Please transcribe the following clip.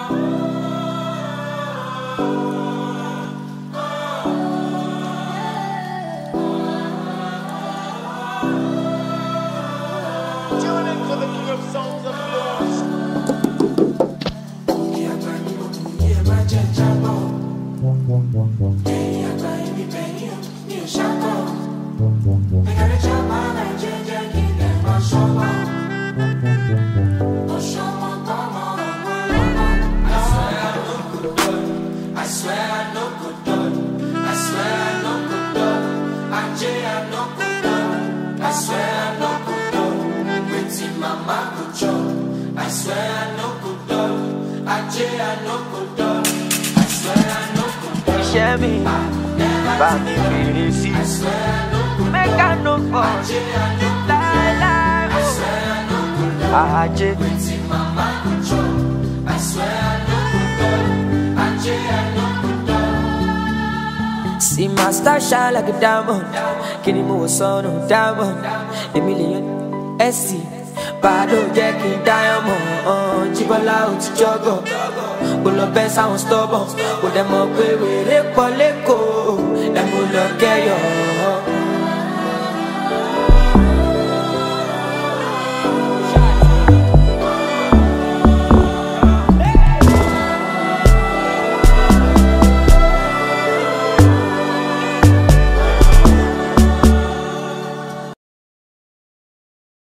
See my star shine like a diamond. Kini mo son of diamond. A million SC. Bado Jackie diamond. Chibola uti jogo. Go lo best sound stubborn. Go them up we repo leko.